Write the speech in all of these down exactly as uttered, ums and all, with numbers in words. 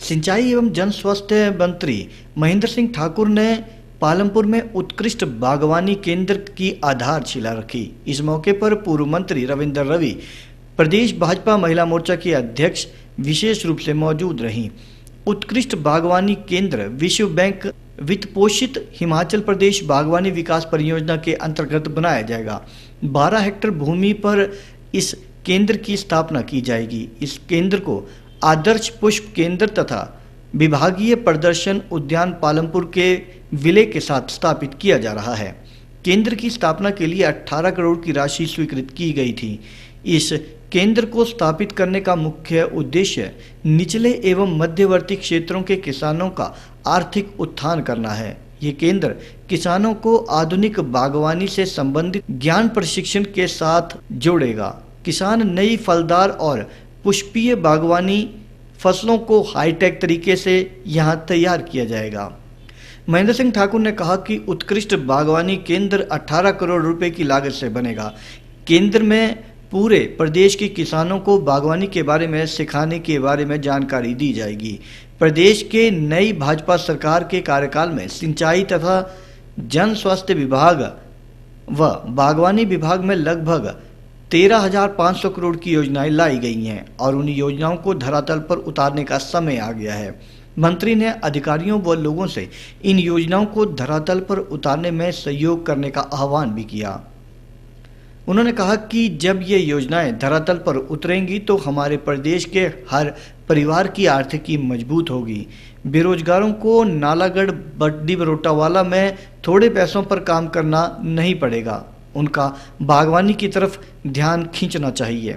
सिंचाई एवं जन स्वास्थ्य मंत्री महेंद्र सिंह ठाकुर ने पालमपुर में उत्कृष्ट बागवानी केंद्र की आधारशिला रखी। इस मौके पर पूर्व मंत्री रविंदर रवि, प्रदेश भाजपा महिला मोर्चा की अध्यक्ष विशेष रूप से मौजूद रहीं। उत्कृष्ट बागवानी केंद्र विश्व बैंक वित्त पोषित हिमाचल प्रदेश बागवानी विकास परियोजना के अंतर्गत बनाया जाएगा। बारह हेक्टेयर भूमि पर इस केंद्र की स्थापना की जाएगी। इस केंद्र को आदर्श पुष्प केंद्र तथा विभागीय प्रदर्शन उद्यान पालमपुर के विलय के साथ स्थापित किया जा रहा है। केंद्र की स्थापना के लिए अठारह करोड़ की राशि स्वीकृत की गई थी। इस केंद्र को स्थापित करने का मुख्य उद्देश्य निचले एवं मध्यवर्ती क्षेत्रों के किसानों का आर्थिक उत्थान करना है। ये केंद्र किसानों को आधुनिक बागवानी से संबंधित ज्ञान प्रशिक्षण के साथ जोड़ेगा। किसान नई फलदार और पुष्पीय बागवानी फसलों को हाईटेक तरीके से यहां तैयार किया जाएगा। महेंद्र सिंह ठाकुर ने कहा कि उत्कृष्ट बागवानी केंद्र अठारह करोड़ रुपए की लागत से बनेगा। केंद्र में पूरे प्रदेश के किसानों को बागवानी के बारे में सिखाने के बारे में जानकारी दी जाएगी। प्रदेश के नई भाजपा सरकार के कार्यकाल में सिंचाई तथा जन स्वास्थ्य विभाग व बागवानी विभाग में लगभग तेरह हजार पाँच सौ करोड़ की योजनाएं लाई गई हैं और उन योजनाओं को धरातल पर उतारने का समय आ गया है। मंत्री ने अधिकारियों व लोगों से इन योजनाओं को धरातल पर उतारने में सहयोग करने का आह्वान भी किया। उन्होंने कहा कि जब ये योजनाएं धरातल पर उतरेंगी तो हमारे प्रदेश के हर परिवार की आर्थिकी मजबूत होगी। बेरोजगारों को नालागढ़ बड्डी बरोटावाला में थोड़े पैसों पर काम करना नहीं पड़ेगा। उनका बागवानी की तरफ ध्यान खींचना चाहिए।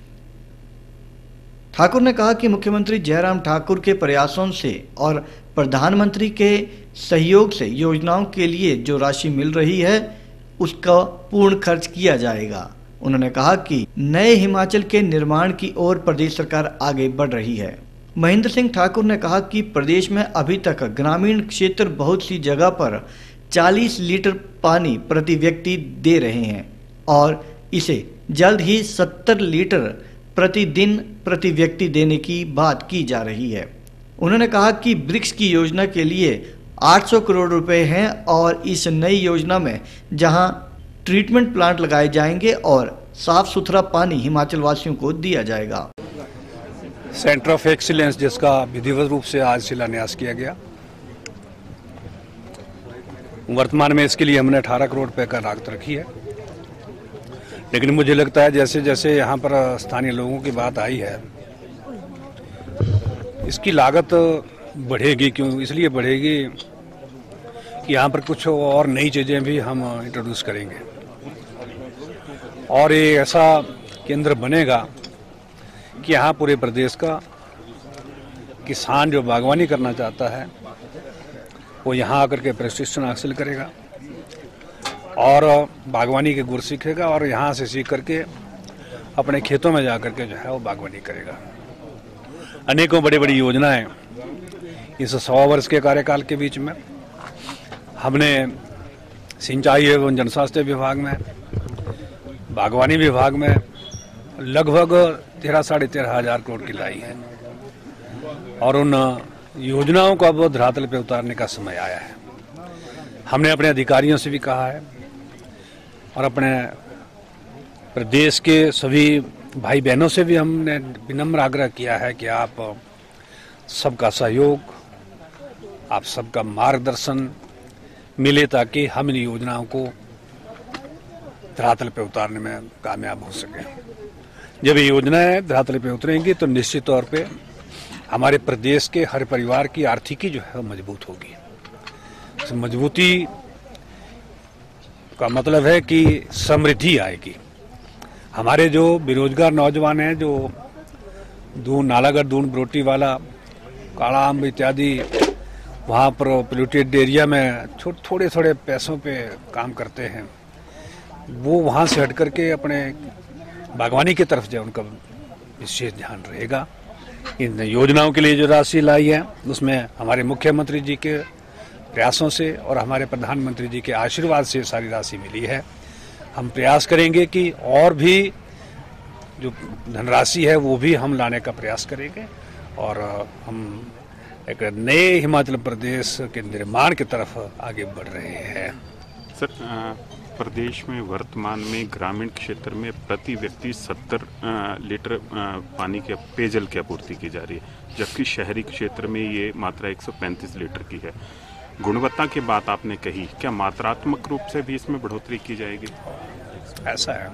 ठाकुर ने कहा कि मुख्यमंत्री जयराम ठाकुर के प्रयासों से और प्रधानमंत्री के सहयोग से योजनाओं के लिए जो राशि मिल रही है उसका पूर्ण खर्च किया जाएगा। उन्होंने कहा कि नए हिमाचल के निर्माण की ओर प्रदेश सरकार आगे बढ़ रही है। महेंद्र सिंह ठाकुर ने कहा कि प्रदेश में अभी तक ग्रामीण क्षेत्र बहुत सी जगह पर चालीस लीटर पानी प्रति व्यक्ति दे रहे हैं और इसे जल्द ही सत्तर लीटर प्रतिदिन प्रति व्यक्ति देने की बात की जा रही है। उन्होंने कहा कि ब्रिक्स की योजना के लिए आठ सौ करोड़ रुपए हैं और इस नई योजना में जहां ट्रीटमेंट प्लांट लगाए जाएंगे और साफ सुथरा पानी हिमाचल वासियों को दिया जाएगा। सेंटर ऑफ एक्सीलेंस जिसका विधिवत रूप से आज शिलान्यास किया गया, वर्तमान में इसके लिए हमने अठारह करोड़ रुपए का लागत रखी है। लेकिन मुझे लगता है जैसे जैसे यहाँ पर स्थानीय लोगों की बात आई है, इसकी लागत बढ़ेगी। क्यों इसलिए बढ़ेगी कि यहाँ पर कुछ और नई चीज़ें भी हम इंट्रोड्यूस करेंगे और ये ऐसा केंद्र बनेगा कि यहाँ पूरे प्रदेश का किसान जो बागवानी करना चाहता है वो यहाँ आकर के प्रशिक्षण हासिल करेगा और बागवानी के गुर सीखेगा और यहाँ से सीख करके अपने खेतों में जा करके जो है वो बागवानी करेगा। अनेकों बड़ी बड़ी योजनाएं इस सौ वर्ष के कार्यकाल के बीच में हमने सिंचाई एवं जनस्वास्थ्य विभाग में, बागवानी विभाग में लगभग तेरह साढ़े तेरह हजार करोड़ की लाई है और उन योजनाओं को अब धरातल पे उतारने का समय आया है। हमने अपने अधिकारियों से भी कहा है और अपने प्रदेश के सभी भाई बहनों से भी हमने विनम्र आग्रह किया है कि आप सबका सहयोग, आप सबका मार्गदर्शन मिले ताकि हम इन योजनाओं को धरातल पे उतारने में कामयाब हो सके। जब ये योजनाएं धरातल पे उतरेंगी तो निश्चित तौर पे हमारे प्रदेश के हर परिवार की आर्थिकी जो है मजबूत होगी। इस मजबूती का मतलब है कि समृद्धि आएगी। हमारे जो बेरोजगार नौजवान हैं जो दून नालागढ़ दून बरोटी वाला काला आम इत्यादि वहाँ पर पोल्यूटेड एरिया में छोटे थोड़े थोड़े पैसों पे काम करते हैं, वो वहाँ से हट करके अपने बागवानी की तरफ जो उनका विशेष ध्यान रहेगा। इन योजनाओं के लिए जो राशि लाई है उसमें हमारे मुख्यमंत्री जी के प्रयासों से और हमारे प्रधानमंत्री जी के आशीर्वाद से सारी राशि मिली है। हम प्रयास करेंगे कि और भी जो धनराशि है वो भी हम लाने का प्रयास करेंगे और हम एक नए हिमाचल प्रदेश के निर्माण की तरफ आगे बढ़ रहे हैं। सर, प्रदेश में वर्तमान में ग्रामीण क्षेत्र में प्रति व्यक्ति सत्तर लीटर पानी के पेयजल की आपूर्ति की जा रही है, जबकि शहरी क्षेत्र में ये मात्रा एक सौ पैंतीस लीटर की है। गुणवत्ता की बात आपने कही, क्या मात्रात्मक रूप से भी इसमें बढ़ोतरी की जाएगी? ऐसा है,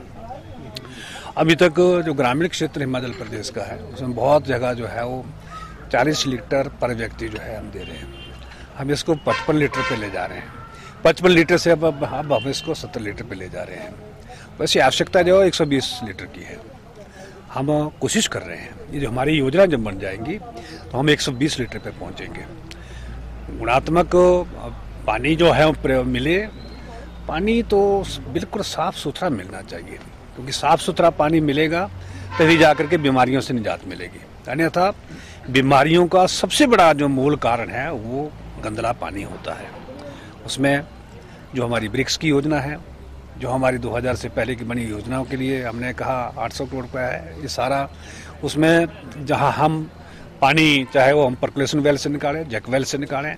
अभी तक जो ग्रामीण क्षेत्र हिमाचल प्रदेश का है उसमें बहुत जगह जो है वो चालीस लीटर पर व्यक्ति जो है हम दे रहे हैं। हम इसको पचपन लीटर पे ले जा रहे हैं। पचपन लीटर से अब अब हम इसको सत्तर लीटर पे ले जा रहे हैं। वैसे आवश्यकता जो है एक सौ बीस लीटर की है। हम कोशिश कर रहे हैं, ये जो हमारी योजना जब बन जाएंगी तो हम एक सौ बीस लीटर पे पहुंचेंगे। गुणात्मक पानी जो है मिले, पानी तो बिल्कुल साफ सुथरा मिलना चाहिए, क्योंकि साफ सुथरा पानी मिलेगा तभी जाकर के बीमारियों से निजात मिलेगी। अन्यथा बीमारियों का सबसे बड़ा जो मूल कारण है वो गंदला पानी होता है। उसमें जो हमारी ब्रिक्स की योजना है, जो हमारी दो हज़ार से पहले की बनी योजनाओं के लिए हमने कहा आठ सौ करोड़ रुपया है, ये सारा उसमें जहां हम पानी चाहे वो हम पर्कुलेशन वेल से निकालें, जैक वेल से निकालें,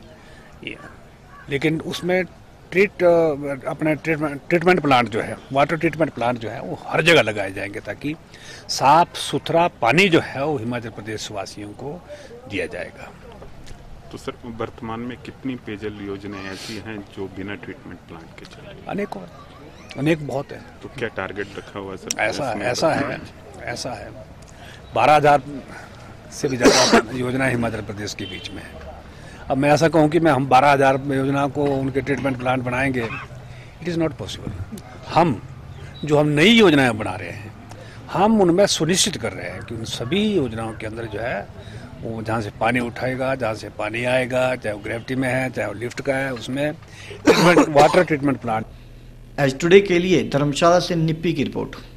लेकिन उसमें ट्रीट अपने ट्रीटमेंट ट्रीटमेंट प्लांट जो है, वाटर ट्रीटमेंट प्लांट जो है वो हर जगह लगाए जाएंगे, ताकि साफ सुथरा पानी जो है वो हिमाचल प्रदेश वासियों को दिया जाएगा। तो सर, वर्तमान में कितनी पेयजल योजनाएं ऐसी हैं जो बिना ट्रीटमेंट प्लांट के चल रही हैं? अनेकों, अनेक बहुत है। तो क्या टारगेट रखा हुआ है सर? ऐसा ऐसा है ऐसा है बारह हजार से भी ज़्यादा योजना हिमाचल प्रदेश के बीच में है। अब मैं ऐसा कहूँ कि मैं हम बारह हजार योजना को उनके ट्रीटमेंट प्लांट बनाएंगे, इट इज़ नॉट पॉसिबल। हम जो हम नई योजनाएं बना रहे हैं, हम उनमें सुनिश्चित कर रहे हैं कि उन सभी योजनाओं के अंदर जो है वो जहाँ से पानी उठाएगा, जहाँ से पानी आएगा, चाहे वो ग्रेविटी में है चाहे वो लिफ्ट का है, उसमें treatment water treatment plant. As today के लिए धर्मशाला से निप्पी की रिपोर्ट।